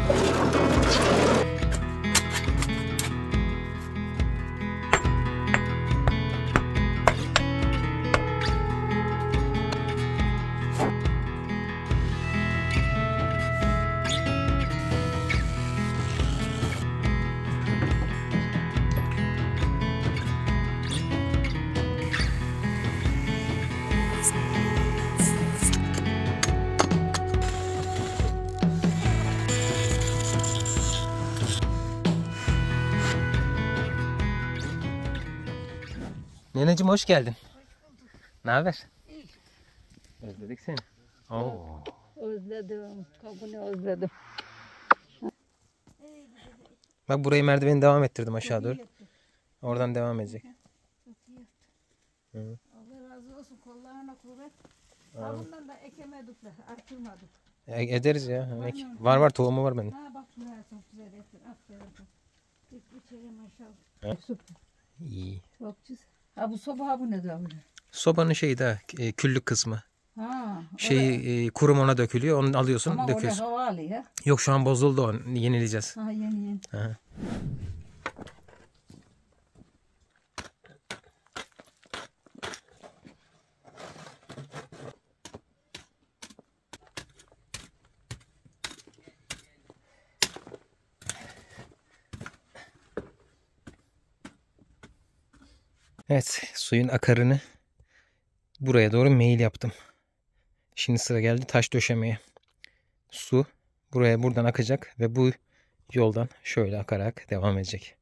Neneciğim hoş geldin. Hoş bulduk. Ne haber? İyi. Özledik seni. Oo. Özledim. Kabını özledim. Bak burayı merdiveni devam ettirdim aşağı doğru. Çok iyi yaptın. Oradan devam edecek. Çok iyi yaptın. Hı. Allah razı olsun. Kollarına kuvvet. Bundan da ekemedik de artırmadık. Ederiz ya. Var tohumu var benim. Ha bak şuraya çok güzel ettin. Aferin. İçeri maşallah. Evet. Süper. İyi. Çok güzel. Ha bu soba ha bu ne de öyle? Sobanın şeyi de küllük kısmı. Ha. Kurum ona dökülüyor. Onu alıyorsun, Ama döküyorsun. orada hava alıyor ya. Yok şu an bozuldu o. Yenileyeceğiz. Ha yeni. Aha. Evet, suyun akarını buraya doğru meyil yaptım. Şimdi sıra geldi taş döşemeye. Su buradan akacak ve bu yoldan şöyle akarak devam edecek.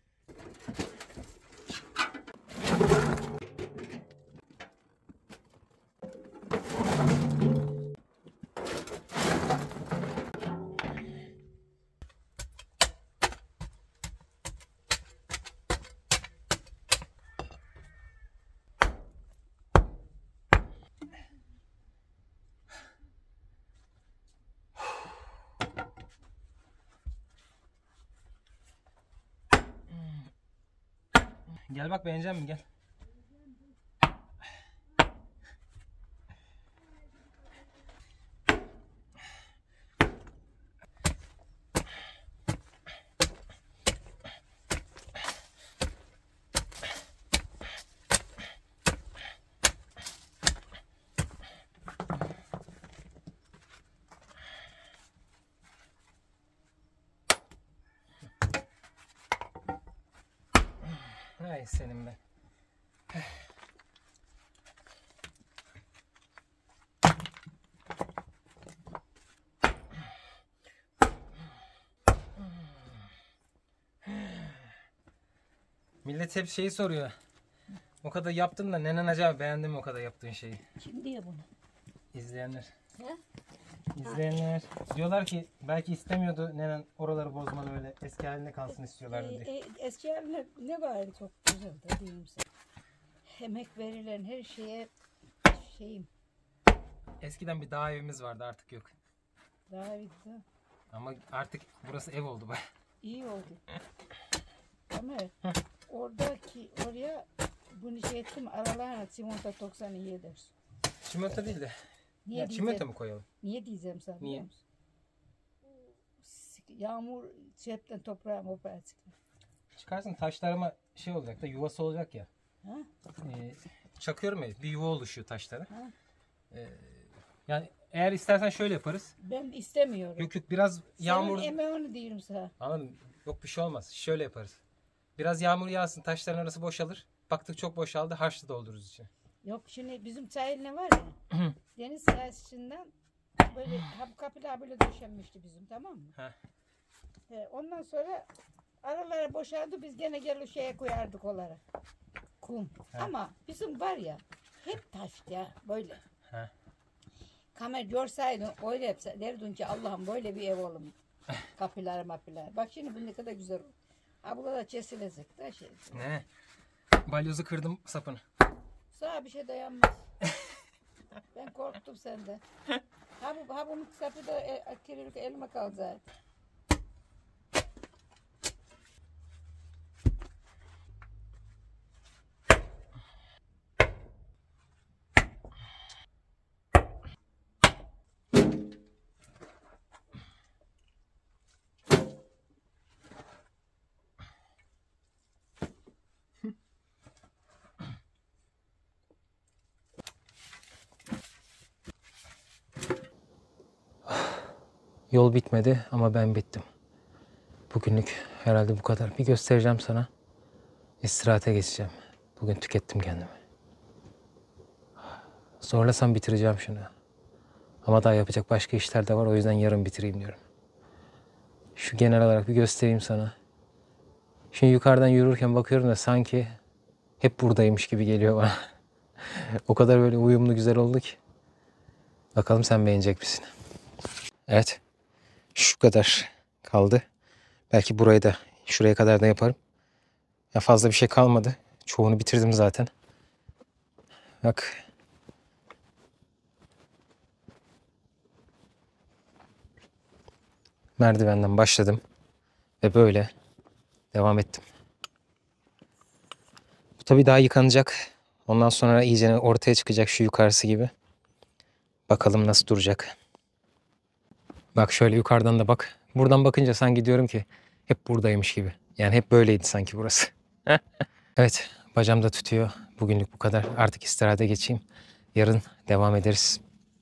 Gel bak beğenecek misin? Gel. Ay senin be. Millet hep şeyi soruyor. O kadar yaptın da nenen acaba beğendi mi o kadar yaptığın şeyi? Kim diyor bunu? İzleyenler. He? İzleyenler diyorlar ki belki istemiyordu nenen oraları bozmalı öyle eski haline kalsın istiyorlardı diye. Eski haline ne var çok güzel de diyeyim sana. Emek verilen her şeye şeyim. Eskiden bir dağ evimiz vardı artık yok. Daha bitti. Ama artık burası ev oldu baya. İyi oldu. Ama oraya bunu şey ettim aralarına çimento 90 iyi edersin. Çimento değil de. Niye çimento mu koyalım? Niye diyeceğim sana? Niye? Yağmur cepten toprağa çıkar. Çıkarsın taşlarıma şey olacak da yuvası olacak ya. Ha? Çakıyorum ya bir yuva oluşuyor taşlara. Ha? Yani eğer istersen şöyle yaparız. Ben istemiyorum. Yok biraz yağmur. Senin emeğini diyorum sana. Anladım. Yok bir şey olmaz. Şöyle yaparız. Biraz yağmur yağsın taşların arası boşalır. Baktık çok boşaldı harçlı doldururuz içine. Yok şimdi bizim sahil ne var ya. Deniz sahasından böyle bu kapılar böyle döşenmişti bizim tamam mı? Ondan sonra aralara boşaldı biz gene gel şeye koyardık onlara. Kum. Ama bizim var ya hep taştı ya böyle. Kamer görseydin öyle yapsa derdin ki Allah'ım böyle bir ev oğlum. Kapılar mapılar. Bak şimdi bu ne kadar güzel. Ha burada da kesilecek de şey. Ne? Balyozu kırdım sapını. Sana bir şey dayanmaz. Ben korktum senden. Ha bunun sapı da kirilik elime kalacak. Yol bitmedi ama ben bittim. Bugünlük herhalde bu kadar. Bir göstereceğim sana. İstirahate geçeceğim. Bugün tükettim kendimi. Zorlasam bitireceğim şunu. Ama daha yapacak başka işler de var. O yüzden yarın bitireyim diyorum. Şu genel olarak bir göstereyim sana. Şimdi yukarıdan yürürken bakıyorum da sanki hep buradaymış gibi geliyor bana. O kadar böyle uyumlu güzel oldu ki. Bakalım sen beğenecek misin? Evet. Şu kadar kaldı. Belki burayı da şuraya kadar da yaparım. Ya fazla bir şey kalmadı. Çoğunu bitirdim zaten. Bak. Merdivenden başladım. Ve böyle devam ettim. Bu tabii daha yıkanacak. Ondan sonra iyice ortaya çıkacak şu yukarısı gibi. Bakalım nasıl duracak. Bak şöyle yukarıdan da bak. Buradan bakınca sanki diyorum ki hep buradaymış gibi. Yani hep böyleydi sanki burası. Evet, bacağım da tutuyor. Bugünlük bu kadar. Artık istirahate geçeyim. Yarın devam ederiz.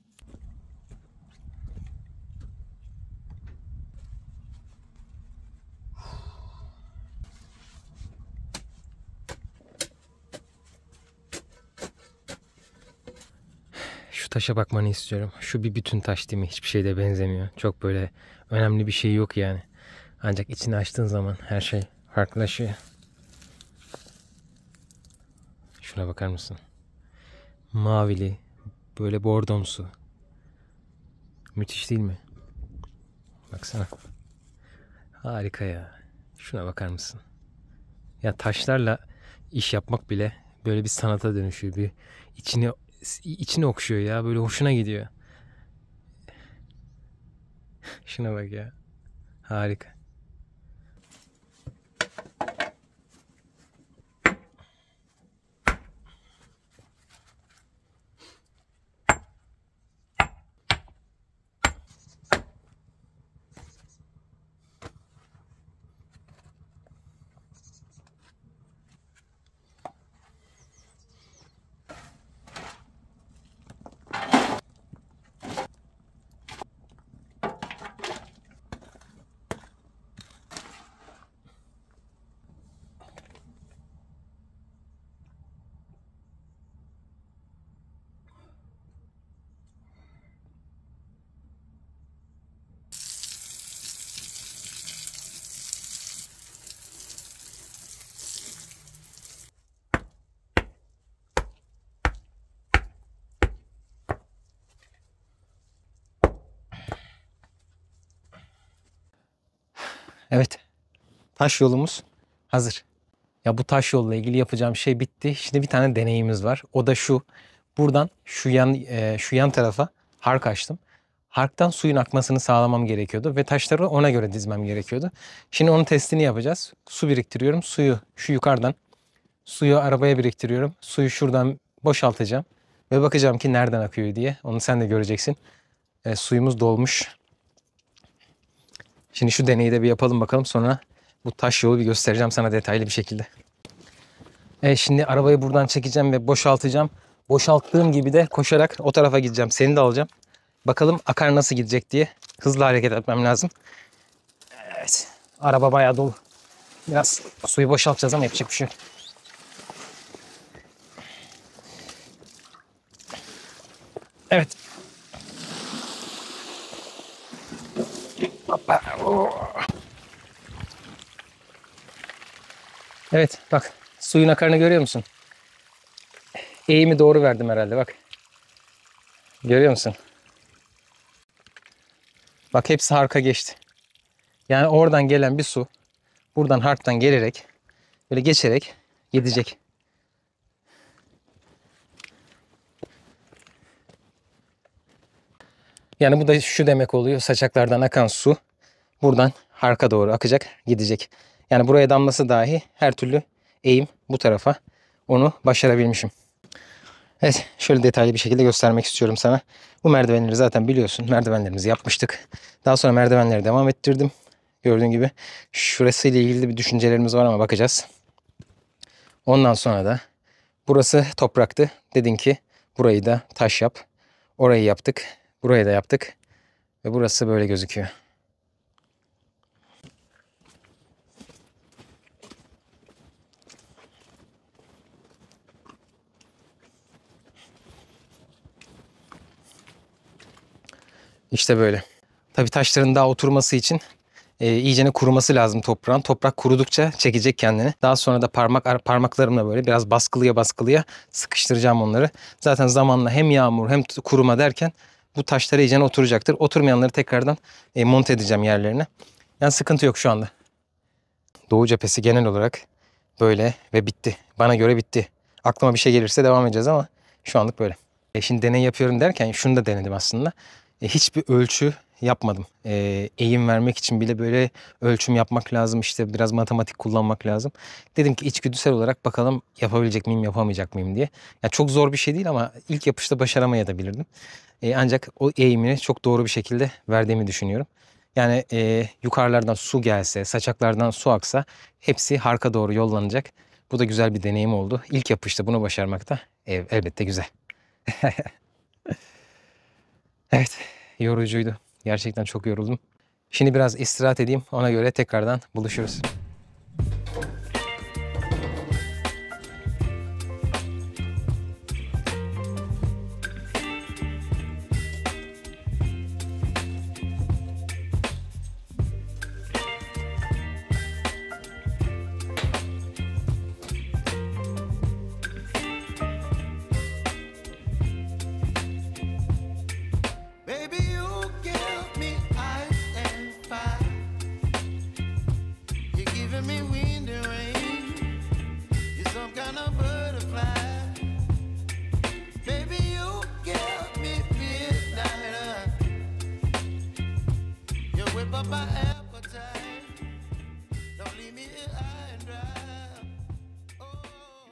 Şu taşa bakmanı istiyorum. Şu bir bütün taş değil mi? Hiçbir şeyde benzemiyor. Çok böyle önemli bir şey yok yani. Ancak içini açtığın zaman her şey farklılaşıyor. Şuna bakar mısın? Mavili, böyle bordomsu. Müthiş değil mi? Baksana. Harika ya. Şuna bakar mısın? Ya taşlarla iş yapmak bile böyle bir sanata dönüşüyor. Bir içini okşuyor ya. Böyle hoşuna gidiyor. Şuna bak ya. Harika. Evet. Taş yolumuz hazır. Ya bu taş yolla ilgili yapacağım şey bitti. Şimdi bir tane deneyimiz var. O da şu. Buradan şu yan tarafa hark açtım. Harktan suyun akmasını sağlamam gerekiyordu ve taşları ona göre dizmem gerekiyordu. Şimdi onun testini yapacağız. Su biriktiriyorum. Suyu şu yukarıdan suyu arabaya biriktiriyorum. Suyu şuradan boşaltacağım ve bakacağım ki nereden akıyor diye. Onu sen de göreceksin. Suyumuz dolmuş. Şimdi şu deneyi de bir yapalım bakalım. Sonra bu taş yolu bir göstereceğim sana detaylı bir şekilde. Şimdi arabayı buradan çekeceğim ve boşaltacağım. Boşalttığım gibi de koşarak o tarafa gideceğim. Seni de alacağım. Bakalım akar nasıl gidecek diye. Hızlı hareket etmem lazım. Evet. Araba bayağı dolu. Biraz suyu boşaltacağız ama yapacak bir şey yok. Evet. Hoppa. Evet bak. Suyun akarını görüyor musun? Eğimi doğru verdim herhalde bak. Görüyor musun? Bak hepsi harka geçti. Yani oradan gelen bir su buradan harktan gelerek böyle geçerek gidecek. Yani bu da şu demek oluyor. Saçaklardan akan su buradan harka doğru akacak, gidecek. Yani buraya damlası dahi her türlü eğim bu tarafa. Onu başarabilmişim. Evet, şöyle detaylı bir şekilde göstermek istiyorum sana. Bu merdivenleri zaten biliyorsun. Merdivenlerimizi yapmıştık. Daha sonra merdivenleri devam ettirdim. Gördüğün gibi şurası ile ilgili bir düşüncelerimiz var ama bakacağız. Ondan sonra da burası topraktı. Dedin ki burayı da taş yap. Orayı yaptık. Burayı da yaptık. Ve burası böyle gözüküyor. İşte böyle. Tabii taşların daha oturması için iyicene kuruması lazım toprağın. Toprak kurudukça çekecek kendini. Daha sonra da parmaklarımla böyle biraz baskılıya baskılıya sıkıştıracağım onları. Zaten zamanla hem yağmur hem kuruma derken bu taşlar iyicene oturacaktır. Oturmayanları tekrardan monte edeceğim yerlerine. Yani sıkıntı yok şu anda. Doğu cephesi genel olarak böyle ve bitti. Bana göre bitti. Aklıma bir şey gelirse devam edeceğiz ama şu anlık böyle. Şimdi deney yapıyorum derken şunu da denedim aslında. Hiçbir ölçü yapmadım. Eğim vermek için bile böyle ölçüm yapmak lazım. İşte biraz matematik kullanmak lazım. Dedim ki içgüdüsel olarak bakalım yapabilecek miyim, yapamayacak mıyım diye. Ya çok zor bir şey değil ama ilk yapışta başaramayabilirdim. Ancak o eğimini çok doğru bir şekilde verdiğimi düşünüyorum. Yani yukarılardan su gelse, saçaklardan su aksa hepsi harka doğru yollanacak. Bu da güzel bir deneyim oldu. İlk yapışta bunu başarmak da elbette güzel. Evet, yorucuydu. Gerçekten çok yoruldum. Şimdi biraz istirahat edeyim. Ona göre tekrardan buluşuruz. Baby, you give me ice and fire. You're giving me wind and rain. You're some kind of butterfly. Baby, you give me midnight. You whip up my appetite. Don't leave me here high and dry. Oh.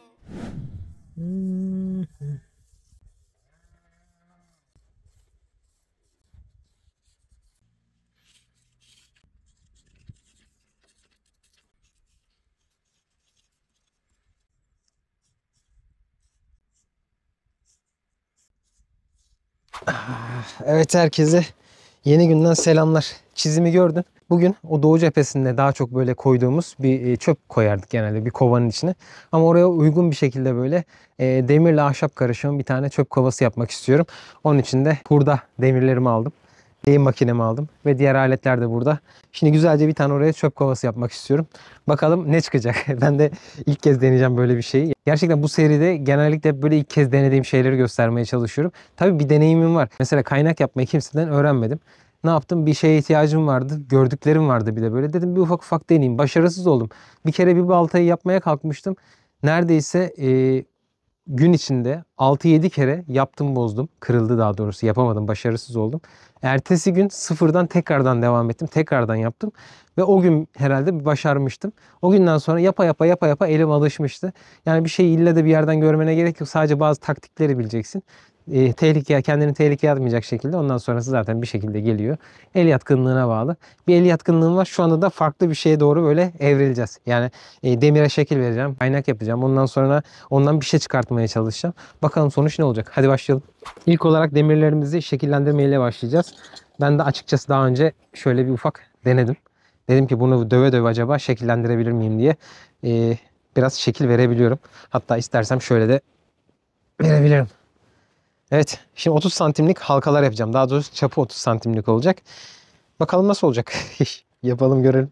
Evet herkese yeni günden selamlar. Çizimi gördün. Bugün o doğu cephesinde daha çok böyle koyduğumuz bir çöp koyardık genelde bir kovanın içine. Ama oraya uygun bir şekilde böyle demirle ahşap karışımı bir tane çöp kovası yapmak istiyorum. Onun için de hurda demirlerimi aldım. Lehim makinemi aldım ve diğer aletler de burada. Şimdi güzelce bir tane oraya çöp kovası yapmak istiyorum. Bakalım ne çıkacak. Ben de ilk kez deneyeceğim böyle bir şeyi. Gerçekten bu seride genellikle böyle ilk kez denediğim şeyleri göstermeye çalışıyorum. Tabii bir deneyimim var. Mesela kaynak yapmayı kimseden öğrenmedim. Ne yaptım? Bir şeye ihtiyacım vardı. Gördüklerim vardı bir de böyle. Dedim bir ufak ufak deneyeyim. Başarısız oldum. Bir kere bir baltayı yapmaya kalkmıştım. Neredeyse gün içinde 6-7 kere yaptım bozdum. Kırıldı daha doğrusu. Yapamadım. Başarısız oldum. Ertesi gün sıfırdan tekrardan devam ettim. Tekrardan yaptım. Ve o gün herhalde bir başarmıştım. O günden sonra yapa yapa elim alışmıştı. Yani bir şeyi illa da bir yerden görmene gerek yok. Sadece bazı taktikleri bileceksin. Kendini tehlikeye atmayacak şekilde ondan sonrası zaten bir şekilde geliyor. El yatkınlığına bağlı. Bir el yatkınlığım var. Şu anda da farklı bir şeye doğru böyle evrileceğiz. Yani demire şekil vereceğim. Kaynak yapacağım. Ondan sonra ondan bir şey çıkartmaya çalışacağım. Bakalım sonuç ne olacak? Hadi başlayalım. İlk olarak demirlerimizi şekillendirmeyle başlayacağız. Ben de açıkçası daha önce şöyle bir ufak denedim. Dedim ki bunu döve döve acaba şekillendirebilir miyim diye. Biraz şekil verebiliyorum. Hatta istersem şöyle de verebilirim. Evet. Şimdi 30 santimlik halkalar yapacağım. Daha doğrusu çapı 30 santimlik olacak. Bakalım nasıl olacak. Yapalım görelim.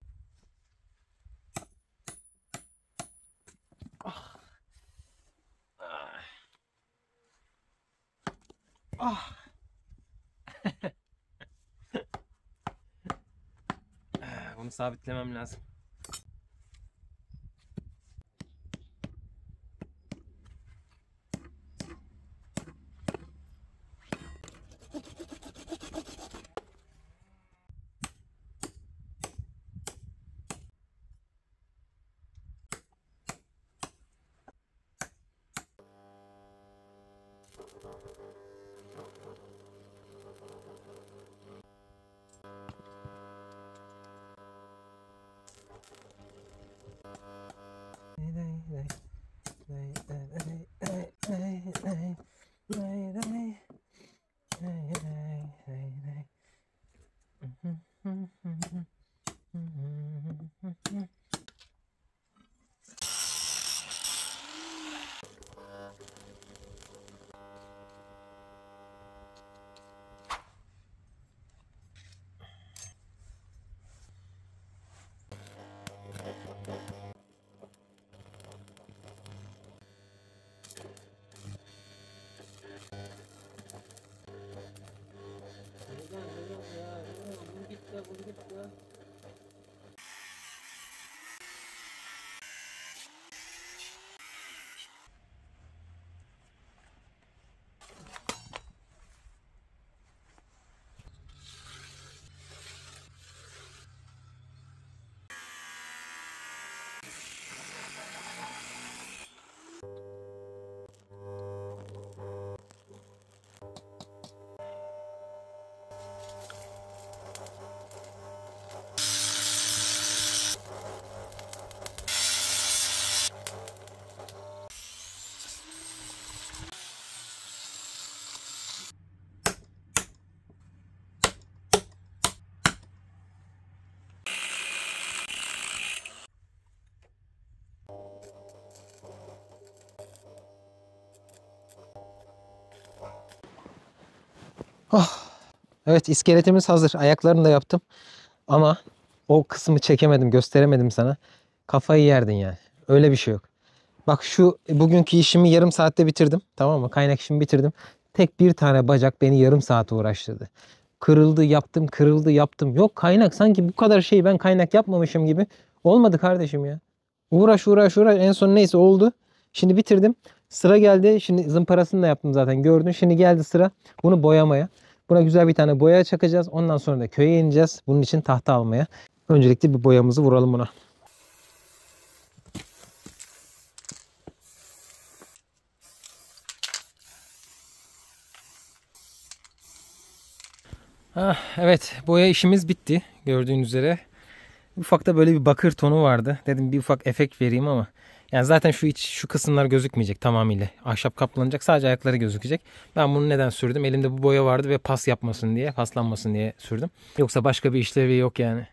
Bunu sabitlemem lazım. Oh. Evet, iskeletimiz hazır. Ayaklarını da yaptım. Ama o kısmı çekemedim, gösteremedim sana. Kafayı yerdin yani. Öyle bir şey yok. Bak şu bugünkü işimi yarım saatte bitirdim. Tamam mı? Kaynak işimi bitirdim. Tek bir tane bacak beni yarım saat uğraştırdı. Kırıldı yaptım, kırıldı yaptım. Yok kaynak, sanki bu kadar şey ben kaynak yapmamışım gibi. Olmadı kardeşim ya. Uğraş uğraş uğraş, en son neyse oldu. Şimdi bitirdim. Sıra geldi. Şimdi zımparasını da yaptım zaten, gördün. Şimdi geldi sıra bunu boyamaya. Buna güzel bir tane boya çakacağız. Ondan sonra da köye ineceğiz. Bunun için tahta almaya. Öncelikle bir boyamızı vuralım buna. Evet, boya işimiz bitti gördüğünüz üzere. Ufakta böyle bir bakır tonu vardı. Dedim bir ufak efekt vereyim ama yani zaten şu kısımlar gözükmeyecek tamamıyla. Ahşap kaplanacak, sadece ayakları gözükecek. Ben bunu neden sürdüm? Elimde bu boya vardı ve pas yapmasın diye, paslanmasın diye sürdüm. Yoksa başka bir işlevi yok yani.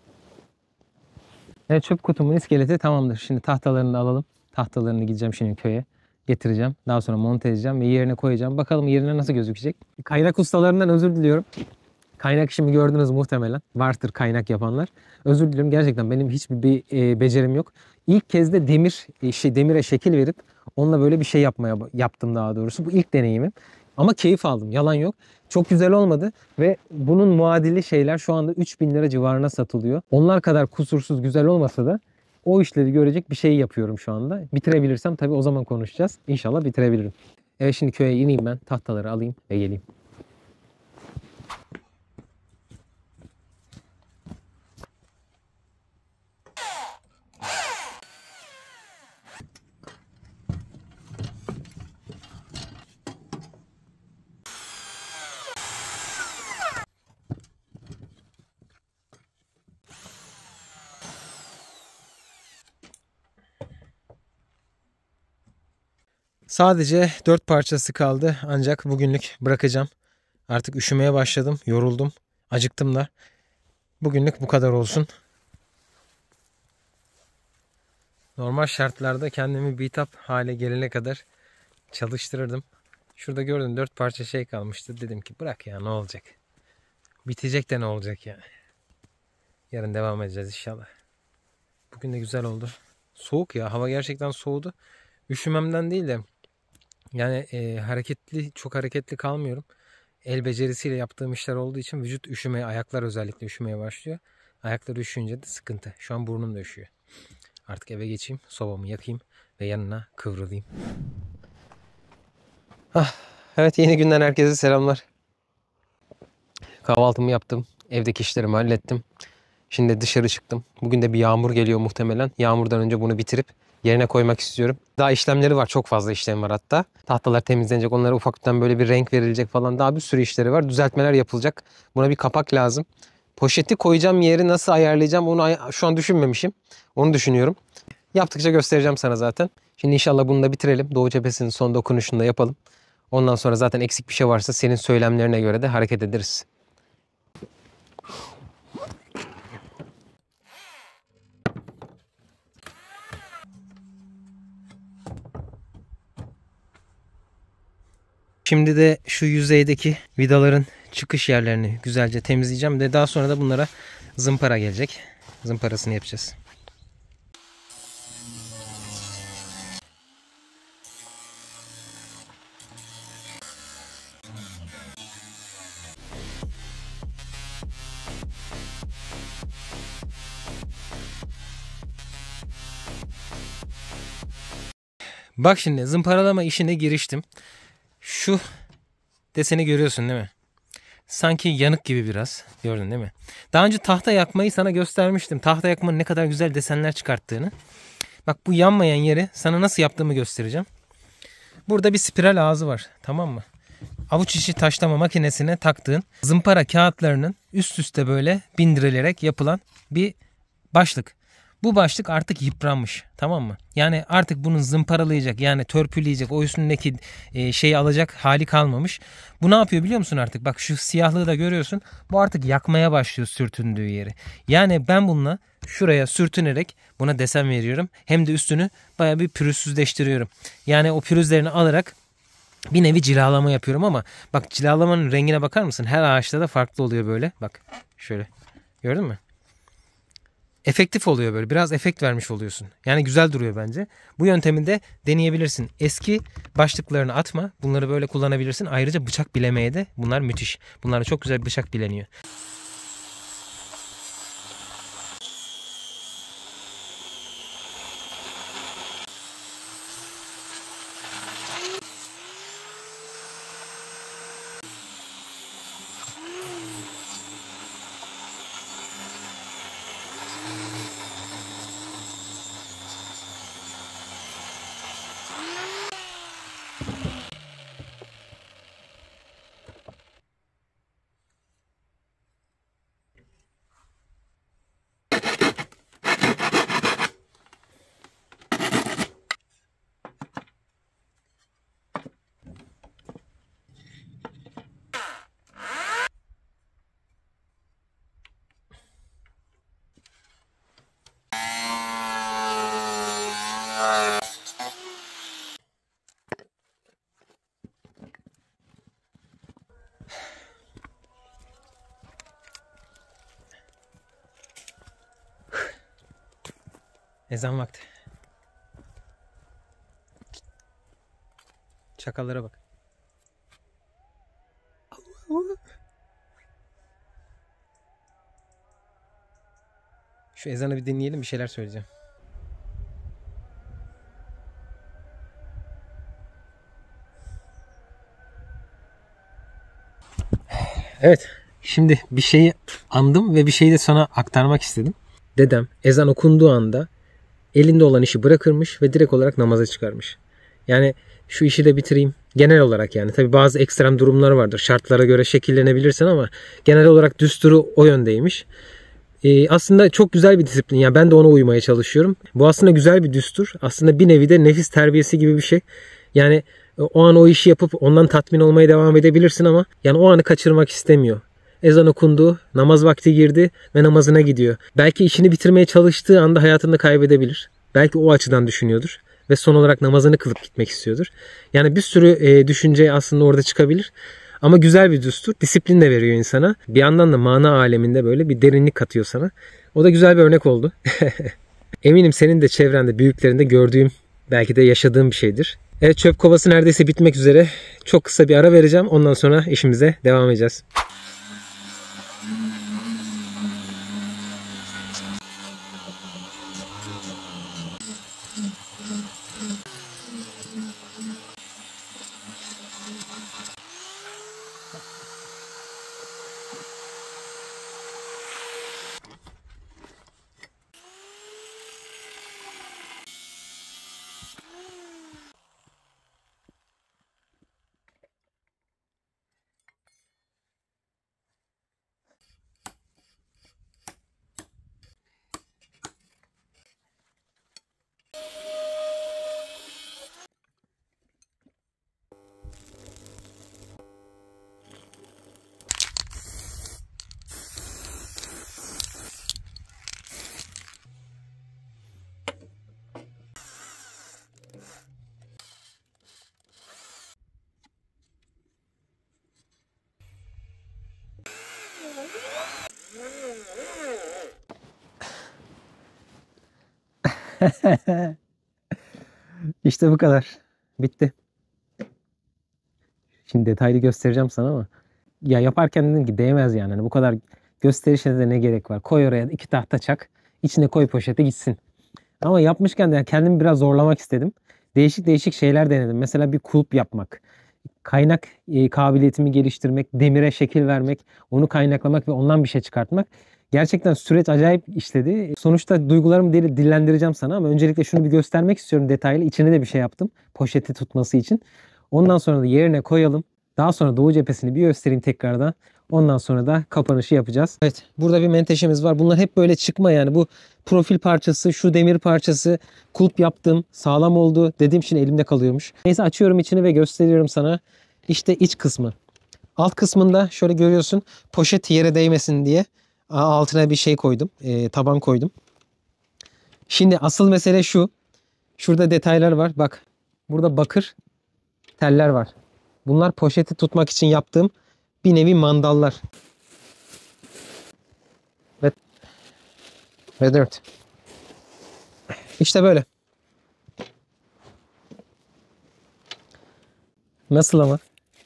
Evet, çöp kutumun iskeleti tamamdır. Şimdi tahtalarını da alalım. Tahtalarını gideceğim şimdi köye getireceğim. Daha sonra monte edeceğim ve yerine koyacağım. Bakalım yerine nasıl gözükecek. Kaynak ustalarından özür diliyorum. Kaynak işimi gördünüz muhtemelen. Vardır kaynak yapanlar. Özür diliyorum. Gerçekten benim hiçbir becerim yok. İlk kez de demire şekil verip onunla böyle bir şey yaptım daha doğrusu. Bu ilk deneyimim. Ama keyif aldım. Yalan yok. Çok güzel olmadı ve bunun muadili şeyler şu anda 3000 lira civarına satılıyor. Onlar kadar kusursuz güzel olmasa da o işleri görecek bir şey yapıyorum şu anda. Bitirebilirsem tabii o zaman konuşacağız. İnşallah bitirebilirim. Evet, şimdi köye ineyim ben. Tahtaları alayım ve geleyim. Sadece 4 parçası kaldı ancak bugünlük bırakacağım. Artık üşümeye başladım, yoruldum, acıktım da. Bugünlük bu kadar olsun. Normal şartlarda kendimi bitap hale gelene kadar çalıştırırdım. Şurada gördüm 4 parça şey kalmıştı. Dedim ki bırak ya, ne olacak. Bitecek de ne olacak yani. Yarın devam edeceğiz inşallah. Bugün de güzel oldu. Soğuk ya, hava gerçekten soğudu. Üşümemden değil de yani çok hareketli kalmıyorum. El becerisiyle yaptığım işler olduğu için vücut üşümeye, ayaklar özellikle üşümeye başlıyor. Ayaklar üşüyünce de sıkıntı. Şu an burnum da üşüyor. Artık eve geçeyim, sobamı yakayım ve yanına kıvrılayım. Evet, yeni günden herkese selamlar. Kahvaltımı yaptım. Evdeki işlerimi hallettim. Şimdi dışarı çıktım. Bugün de bir yağmur geliyor muhtemelen. Yağmurdan önce bunu bitirip yerine koymak istiyorum. Daha işlemleri var. Çok fazla işlem var hatta. Tahtalar temizlenecek. Onlara ufaktan böyle bir renk verilecek falan. Daha bir sürü işleri var. Düzeltmeler yapılacak. Buna bir kapak lazım. Poşeti koyacağım yeri nasıl ayarlayacağım onu şu an düşünmemişim. Onu düşünüyorum. Yaptıkça göstereceğim sana zaten. Şimdi inşallah bunu da bitirelim. Doğu cephesinin son dokunuşunu da yapalım. Ondan sonra zaten eksik bir şey varsa senin söylemlerine göre de hareket ederiz. Şimdi de şu yüzeydeki vidaların çıkış yerlerini güzelce temizleyeceğim ve daha sonra da bunlara zımpara gelecek. Zımparasını yapacağız. Bak şimdi zımparalama işine giriştim. Şu deseni görüyorsun değil mi? Sanki yanık gibi biraz. Gördün değil mi? Daha önce tahta yakmayı sana göstermiştim. Tahta yakmanın ne kadar güzel desenler çıkarttığını. Bak bu yanmayan yeri sana nasıl yaptığımı göstereceğim. Burada bir spiral ağzı var. Tamam mı? Avuç içi taşlama makinesine taktığın zımpara kağıtlarının üst üste böyle bindirilerek yapılan bir başlık. Bu başlık artık yıpranmış. Tamam mı? Yani artık bunu zımparalayacak, yani törpüleyecek, o üstündeki şeyi alacak hali kalmamış. Bu ne yapıyor biliyor musun artık? Bak şu siyahlığı da görüyorsun. Bu artık yakmaya başlıyor sürtündüğü yeri. Yani ben bununla şuraya sürtünerek buna desen veriyorum. Hem de üstünü bayağı bir pürüzsüzleştiriyorum. Yani o pürüzlerini alarak bir nevi cilalama yapıyorum ama bak cilalamanın rengine bakar mısın? Her ağaçta da farklı oluyor böyle. Bak şöyle. Gördün mü? Efektif oluyor böyle. Biraz efekt vermiş oluyorsun. Yani güzel duruyor bence. Bu yöntemi de deneyebilirsin. Eski başlıklarını atma. Bunları böyle kullanabilirsin. Ayrıca bıçak bilemeye de bunlar müthiş. Bunlarla çok güzel bıçak bileniyor. Ezan vakti. Çakallara bak. Şu ezanı bir dinleyelim, bir şeyler söyleyeceğim. Evet. Şimdi bir şeyi andım ve bir şeyi de sana aktarmak istedim. Dedem ezan okunduğu anda elinde olan işi bırakırmış ve direkt olarak namaza çıkarmış. Yani şu işi de bitireyim. Genel olarak yani. Tabii bazı ekstrem durumlar vardır. Şartlara göre şekillenebilirsin ama genel olarak düsturu o yöndeymiş. Aslında çok güzel bir disiplin. Yani ben de ona uymaya çalışıyorum. Bu aslında güzel bir düstur. Aslında bir nevi de nefis terbiyesi gibi bir şey. Yani o an o işi yapıp ondan tatmin olmaya devam edebilirsin ama yani o anı kaçırmak istemiyor. Ezan okundu, namaz vakti girdi ve namazına gidiyor. Belki işini bitirmeye çalıştığı anda hayatını kaybedebilir. Belki o açıdan düşünüyordur. Ve son olarak namazını kılıp gitmek istiyordur. Yani bir sürü düşünce aslında orada çıkabilir. Ama güzel bir düstur. Disiplin de veriyor insana. Bir yandan da mana aleminde böyle bir derinlik katıyor sana. O da güzel bir örnek oldu. Eminim senin de çevrende, büyüklerinde gördüğüm, belki de yaşadığım bir şeydir. Evet, çöp kovası neredeyse bitmek üzere. Çok kısa bir ara vereceğim. Ondan sonra işimize devam edeceğiz. İşte bu kadar. Bitti. Şimdi detaylı göstereceğim sana ama ya yaparken dedim ki değmez yani. Hani bu kadar gösterişe de ne gerek var? Koy oraya 2 tahta çak. İçine koy poşete gitsin. Ama yapmışken de kendimi biraz zorlamak istedim. Değişik değişik şeyler denedim. Mesela bir kulp yapmak. Kaynak kabiliyetimi geliştirmek, demire şekil vermek, onu kaynaklamak ve ondan bir şey çıkartmak. Gerçekten süreç acayip işledi. Sonuçta duygularımı dillendireceğim sana ama öncelikle şunu bir göstermek istiyorum detaylı. İçine de bir şey yaptım poşeti tutması için. Ondan sonra da yerine koyalım. Daha sonra Doğu cephesini bir göstereyim tekrardan. Ondan sonra da kapanışı yapacağız. Evet, burada bir menteşemiz var. Bunlar hep böyle çıkma yani. Bu profil parçası, şu demir parçası, kulp yaptım. Sağlam oldu. Dediğim için elimde kalıyormuş. Neyse açıyorum içini ve gösteriyorum sana. İşte iç kısmı. Alt kısmında şöyle görüyorsun. Poşet yere değmesin diye altına bir şey koydum. Taban koydum. Şimdi asıl mesele şu. Şurada detaylar var. Bak. Burada bakır teller var. Bunlar poşeti tutmak için yaptığım bir nevi mandallar. Ve 4. İşte böyle. Nasıl ama?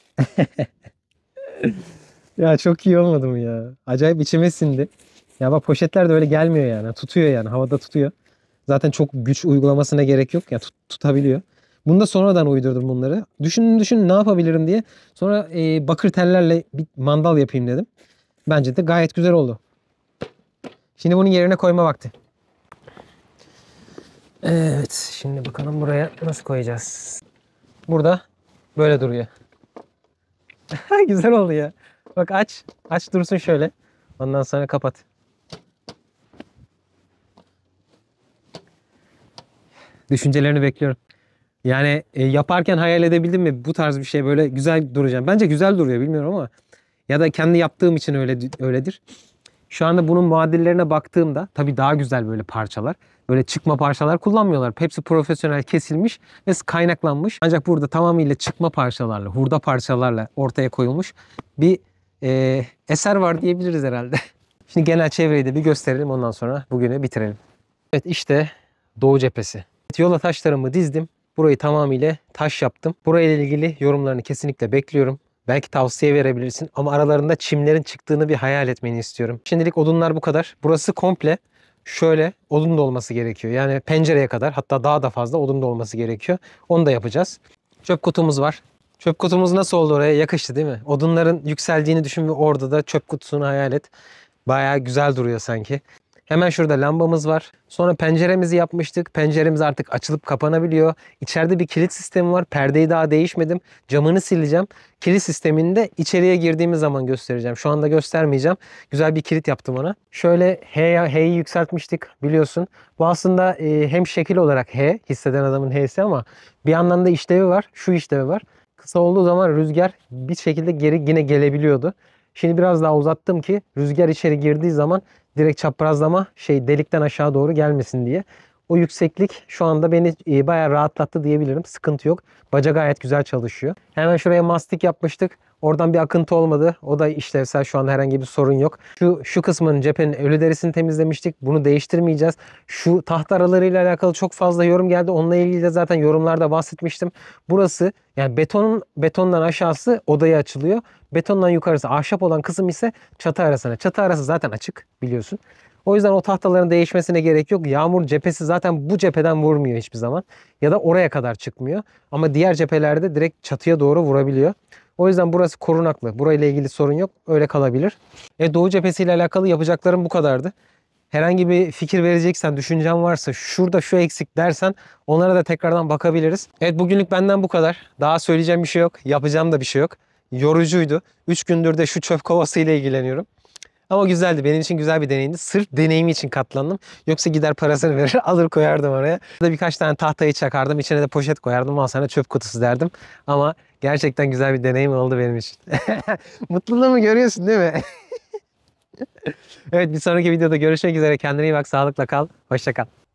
Ya çok iyi olmadı mı ya? Acayip içime sindi. Ya bak poşetler de öyle gelmiyor yani. Tutuyor yani. Havada tutuyor. Zaten çok güç uygulamasına gerek yok. Ya tutabiliyor. Bunu da sonradan uydurdum bunları. Düşünün ne yapabilirim diye. Sonra bakır tellerle bir mandal yapayım dedim. Bence de gayet güzel oldu. Şimdi bunun yerine koyma vakti. Evet. Şimdi bakalım buraya nasıl koyacağız. Burada böyle duruyor. Güzel oldu ya. Bak aç. Aç dursun şöyle. Ondan sonra kapat. Düşüncelerini bekliyorum. Yani yaparken hayal edebildim mi bu tarz bir şey böyle güzel duracağım. Bence güzel duruyor bilmiyorum ama ya da kendi yaptığım için öyledir. Şu anda bunun muadillerine baktığımda tabii daha güzel böyle parçalar. Böyle çıkma parçalar kullanmıyorlar. Hepsi profesyonel kesilmiş ve kaynaklanmış. Ancak burada tamamıyla çıkma parçalarla, hurda parçalarla ortaya koyulmuş bir eser var diyebiliriz herhalde. Şimdi genel çevreyi de bir gösterelim ondan sonra bugünü bitirelim. Evet işte Doğu cephesi. Yola taşlarımı dizdim. Burayı tamamıyla taş yaptım. Burayla ilgili yorumlarını kesinlikle bekliyorum. Belki tavsiye verebilirsin ama aralarında çimlerin çıktığını bir hayal etmeni istiyorum. Şimdilik odunlar bu kadar. Burası komple şöyle odun da olması gerekiyor. Yani pencereye kadar hatta daha da fazla odun da olması gerekiyor. Onu da yapacağız. Çöp kutumuz var. Çöp kutumuz nasıl oldu oraya? Yakıştı değil mi? Odunların yükseldiğini düşün ve orada da çöp kutusunu hayal et. Bayağı güzel duruyor sanki. Hemen şurada lambamız var. Sonra penceremizi yapmıştık. Penceremiz artık açılıp kapanabiliyor. İçeride bir kilit sistemi var. Perdeyi daha değişmedim. Camını sileceğim. Kilit sistemini de içeriye girdiğimiz zaman göstereceğim. Şu anda göstermeyeceğim. Güzel bir kilit yaptım ona. Şöyle H'yi yükseltmiştik biliyorsun. Bu aslında hem şekil olarak H, hisseden adamın H'si ama bir yandan da işlevi var. Şu işlevi var. Kısa olduğu zaman rüzgar bir şekilde geri yine gelebiliyordu. Şimdi biraz daha uzattım ki rüzgar içeri girdiği zaman direkt çaprazlama delikten aşağı doğru gelmesin diye. O yükseklik şu anda beni bayağı rahatlattı diyebilirim. Sıkıntı yok. Baca gayet güzel çalışıyor. Hemen şuraya mastik yapmıştık. Oradan bir akıntı olmadı. O da işlevsel. Şu an herhangi bir sorun yok. Şu kısmının cephenin ölü derisini temizlemiştik. Bunu değiştirmeyeceğiz. Şu tahta aralarıyla alakalı çok fazla yorum geldi. Onunla ilgili de zaten yorumlarda bahsetmiştim. Burası yani betondan aşağısı odaya açılıyor. Betondan yukarısı ahşap olan kısım ise çatı arasına. Çatı arası zaten açık biliyorsun. O yüzden o tahtaların değişmesine gerek yok. Yağmur cephesi zaten bu cepheden vurmuyor hiçbir zaman. Ya da oraya kadar çıkmıyor. Ama diğer cephelerde direkt çatıya doğru vurabiliyor. O yüzden burası korunaklı. Burayla ilgili sorun yok. Öyle kalabilir. Doğu cephesiyle alakalı yapacaklarım bu kadardı. Herhangi bir fikir vereceksen, düşüncen varsa şurada şu eksik dersen onlara da tekrardan bakabiliriz. Evet bugünlük benden bu kadar. Daha söyleyeceğim bir şey yok. Yapacağım da bir şey yok. Yorucuydu. 3 gündür de şu çöp kovası ile ilgileniyorum. Ama güzeldi. Benim için güzel bir deneyimdi. Sırf deneyimi için katlandım. Yoksa gider parasını verir alır koyardım oraya. Burada birkaç tane tahtayı çakardım. İçine de poşet koyardım. Al sana çöp kutusu derdim. Ama gerçekten güzel bir deneyim oldu benim için. Mutluluğumu görüyorsun değil mi? Evet bir sonraki videoda görüşmek üzere. Kendine iyi bak. Sağlıkla kal. Hoşça kal.